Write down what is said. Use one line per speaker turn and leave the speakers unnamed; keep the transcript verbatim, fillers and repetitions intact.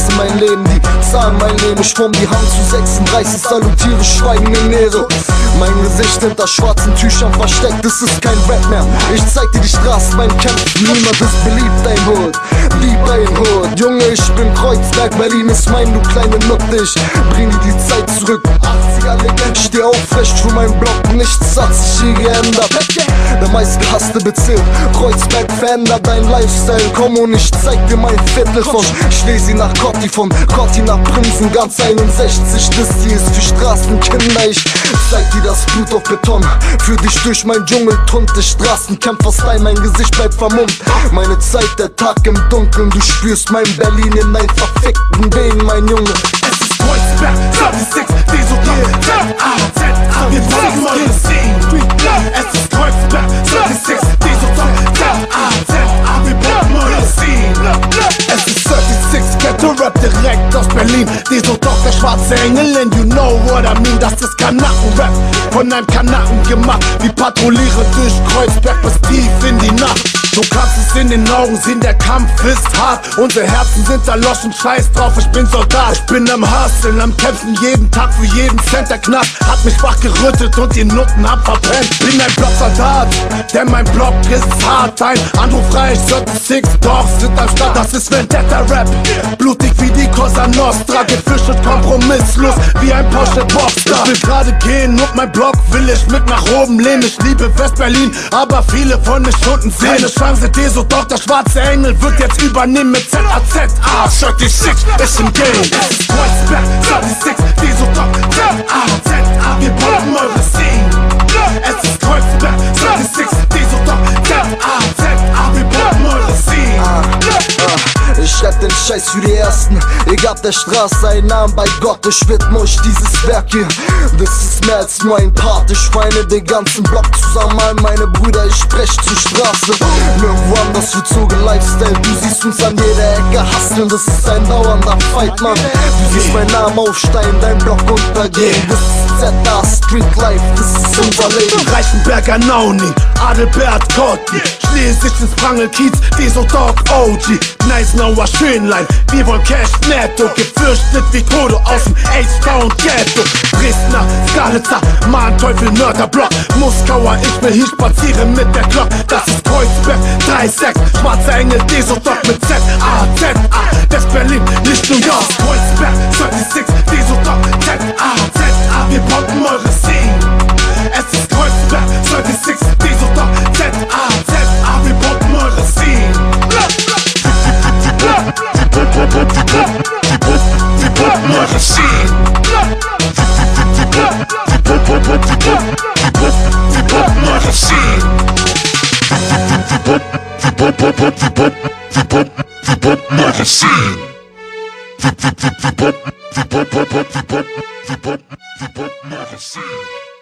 Straße mein Leben, die Zahlen mein Leben. Ich form die Hand zu sechsunddreißig, salutiere, schweigen in Ehre. Mein Gesicht hinter schwarzen Tüchern versteckt, es ist kein Rap mehr. Ich zeig dir die Straße, mein Camp, niemand ist beliebt, dein Hood, lieb dein Hood. Junge, ich bin Kreuzberg, Berlin ist mein, du kleine Nutte. Ich bring dir die Zeit zurück, achtziger Legend. Steh aufrecht für meinen Block, nichts hat sich hier geändert. Der meistgehasste Bezirk, Kreuzberg verändert dein Lifestyle. Komm und ich zeig dir mein Viertel von Schlesi nach Kotti, von Kotti nach Prinzen, ganz einundsechzig. Das hier ist für Straßenkinder, ich zeig dir das Blut auf Beton. Für dich durch mein Dschungel, tunte Straßenkämpfer-Style, mein Gesicht bleibt vermummt. Meine Zeit, der Tag im Dunkeln, du spürst mein Berlin in deinen verfickten Wehen, mein Junge.
Es ist Kreuzberg, sechsunddreißig, D S O Z A Z A, wir wollen neue Szenen. Es ist Kreuzberg, sechsunddreißig, D S O Z A Z A, wir wollen neue Szenen. Es ist sechsunddreißig, Ghetto Rap direkt aus Berlin. D S O Z, der schwarze Engel, and you know what I mean. Das ist Kanaken-Rap, von einem Kanaken gemacht. Wir patrouillieren durch Kreuzberg bis tief in die Nacht. Du kannst es in den Augen sehen, der Kampf ist hart. Unsere Herzen sind erloschen, scheiß drauf, ich bin Soldat. Ich bin am Hustlen, am Kämpfen, jeden Tag für jeden Cent. Der Knast hat mich wachgerüttelt und die Nutten hab verpennt. Bin ein Blocksoldat, denn mein Block ist hart. Ein Anruf reicht, sechsunddreißig Dogs sind am Start. Das ist Vendetta-Rap, blutig wie die Cosa Nostra. Gefischt und kompromisslos wie ein Porsche Boxster. Ich will gerade gehen und mein Block will ich mit nach oben lehnen. Ich liebe West-Berlin, aber viele von den Stunden sehen. Chance, D S O Z, der schwarze Engel wird jetzt übernehmen mit Z A Z A. sechsunddreißig ist im Game. Es ist Kreuzberg, sechsunddreißig, D S O Z A Z A, wir brauchen eure Szenen. Es ist Kreuzberg, sechsunddreißig, D S O Z A Z A, wir brauchen eure Szenen.
Ich schreib den Scheiß für die Ersten. Ich gab der Straße einen Namen, bei Gott, ich widme euch dieses Werk hier. Das ist mehr als nur ein Part, ich weine den ganzen Block zusammen an meine Brüder, ich sprech zur Straße. Nirgendwo anders wird so Lifestyle, du siehst uns an jeder Ecke hustlen, das ist ein dauernder Fight, Mann. Du siehst meinen Namen aufsteigen, dein Block untergehen. Das ist Z A Street Life, das ist unser Leben.
Reichenberger Nauni, Adelbert Kotti, Schlesisches Prangelkiez, D S O Z O G, Gneisenauer Schönlein, wir wollen Cash netto, gefürchtet wie Kodo aus dem H-Town Ghetto. Dresdner, Skalitzer, Manteuffel, Mörderblock, Moskauer, ich will hier spazieren mit der Glock. Das ist Kreuzberg, dreiundsechzig, schwarzer Engel, D S O Z mit Z A Z A, das Berlin, nicht New York. Kreuzberg, sechsunddreißig, D S O Z Z A Z A, wir brauchen eure Szenen. Es ist Kreuzberg, sechsunddreißig, D S O Z Z A Z A, wir brauchen eure Szenen. Wir brauchen eure Szenen. Wir brauchen eure Szenen. Wir brauchen eure Szenen. Wir brauchen eure Szenen.